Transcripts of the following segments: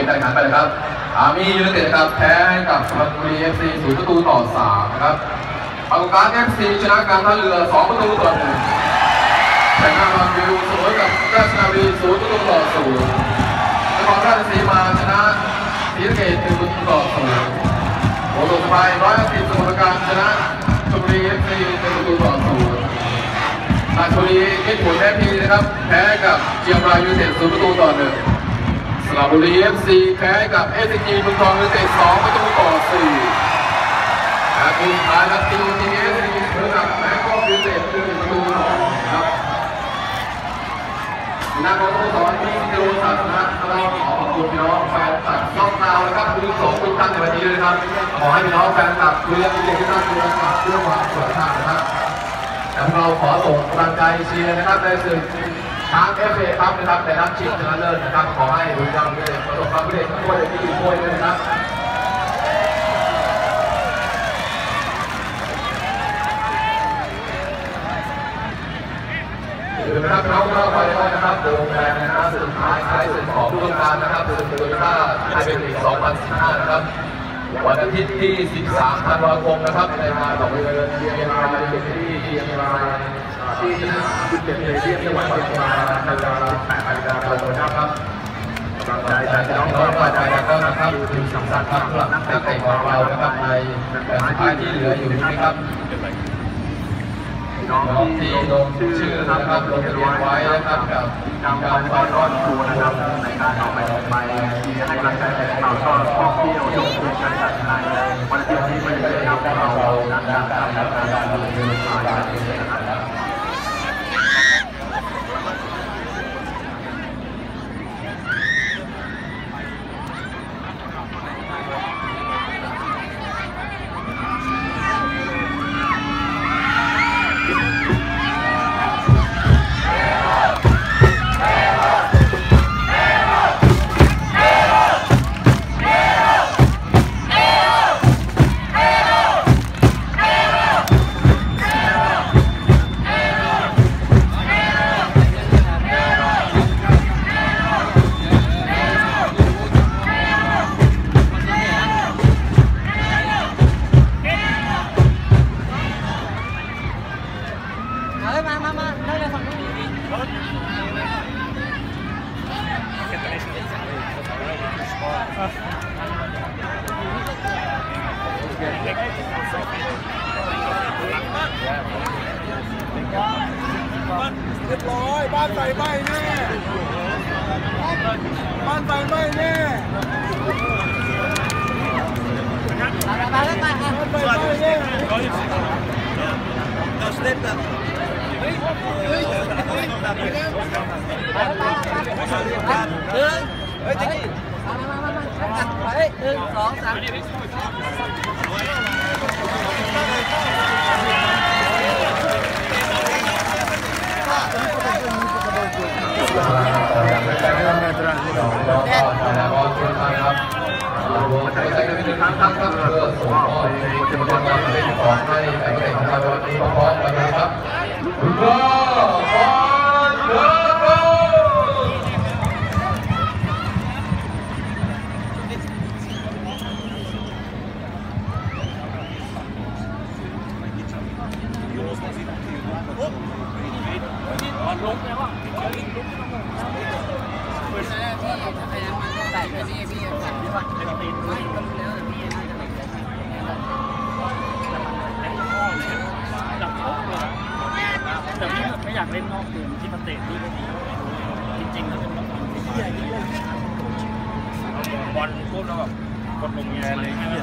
การแข่งขันไปเลยครับอาร์มี่ยูไนเต็ดครับแพ้ให้กับสระบุรี FC 0-3นะครับปากกา FC ชนะการท่าเรือ2-1ชัยนาทบางวิวเสมอกับราชนาวี0-0นครราชสีมาชนะศรีสะเกษ1-0โอโลสบาย110สมุทรปราการชนะชลบุรี FC 1-0ราชบุรีมิตรผลแพ้พีนะครับแพ้กับเชียงรายยูไนเต็ด0-1สระบุรี FC แพ้กับ SCG เมืองทองยูไนเต็ด2-4และทีมท้ายนัดทีทีเอสเสมอกับแบงคอกยูไนเต็ด1-2ครับนักบอลสโมสรมีเทโรศาสนาเราขอขอบคุณพี่น้องแฟนคลับช่องเรานะครับทุกท่านในวันนี้เลยครับขอให้พี่น้องแฟนคลับเรือเด็กที่น่าดูนะครับเพื่อความสวยงามนะครับแล้วเราขอส่งกำลังใจเชียร์นะครับในศึกทาง FA ครับนะครับในนัดชิงชนะเลิศนะครับขอให้บุรีรัมย์ประสบความสำเร็จทุกคนที่อยู่ด้วยนะครับนะครับเราเข้าไปแล้วนะครับลงแรงนะครับสุดท้ายท้ายสุดของฤดูกาลนะครับคือโตโยต้าไทยเป็นลีก2015นะครับวันอาทิตย์ที่13ธันวาคมนะครับในงานของเรือเชียงรายที่เชียงรายที่จุดเด่นเลยที่จังหวัดเชียงรายในเวลา 18 นาฬิกาตรงนะครับกำลังใจจากน้องๆฝ่ายใจนะครับทีมสำคัญครับสำหรับนักเตะของเรานะครับในแต่สุดท้ายที่เหลืออยู่นะครับน้องที่ลงชื่อนะครับลงทะเบียนไว้นะครับกับการไฟร้อนทัวร์นะครับในการออกไปให้กำลังใจแฟนข่าวก็ท่องเที่ยวยกเลิกการจัดงานวันอาทิตย์นี้ไม่ได้ทำให้เรานะครับการดูเรื่องสายนะครับเรียบร้อยบ้านไฟไหม้แน่บ้านไฟไหม้แน่บ้านไฟไหม้แน่เราสเต็ปแบบเฮ้ยเฮ้ยจะกี่มาเฮ้ย1 2 3 ทั้งเพื่อส่งมอบเป็นกำลังใจของให้แข่งขันในวันนี้พร้อมกันนะครับแต่พี่ไม่อยากเล่นนอกเกมที่มันเตะที่จริงๆแล้วเป็นบอลปุ๊บแล้วแบบกดลงแย่เลยที่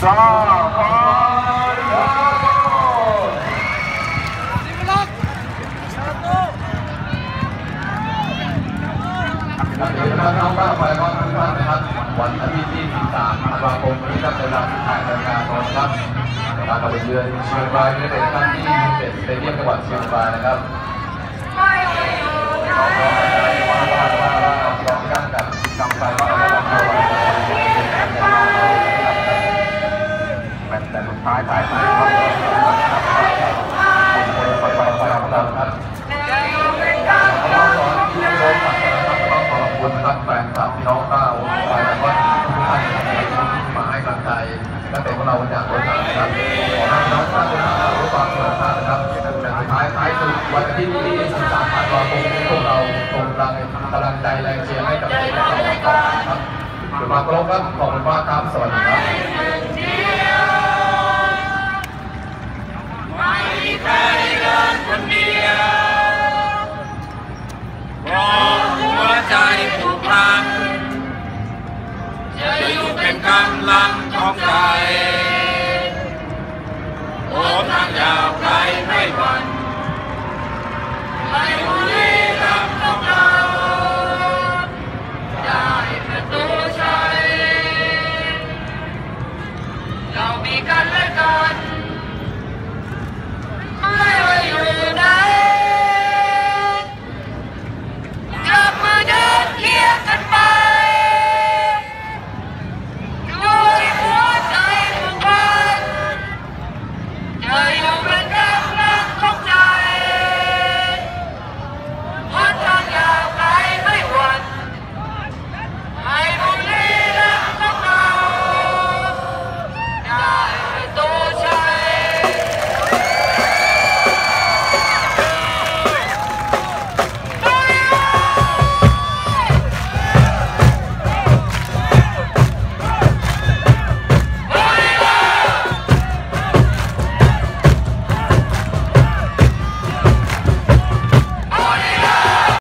จ้าขอครับเดี๋ยวจะน้องๆก็ไปก็ทุกท่านนะครับวันอาทิตย์ที่ 13 ธันวาคมนี้ครับเวลา18 นาฬิกาตรงครับการเข้าไปเยือนเชียงรายในครั้งที่21สเตเดียมจังหวัดเชียงรายนะครับเราก็ว่าการกับกำไฟว่าเราทำเอาไว้แต่สุดท้ายครับครับแฟนคลับพี่น้องก้าวไปแล้วก็ทุกท่านมาให้กำลังใจนักเตะของเราจากตัวหนักนะครับขอให้น้องก้าวรู้ความสำคัญนะครับแต่สุดท้ายสุดวันอาทิตย์ที่ 13 ธันวาคมพวกเราส่งกำลังใจแรงเชียร์ให้กับทีมของเราต่อครับขอบคุณมากครับขอบคุณมากครับสวัสดีครับไม่มีใครเดินคนเดียวเพราะหัวใจผูกพันจะอยู่เป็นกำลังของใจโอ้ทางยาวไกลไม่หวั่น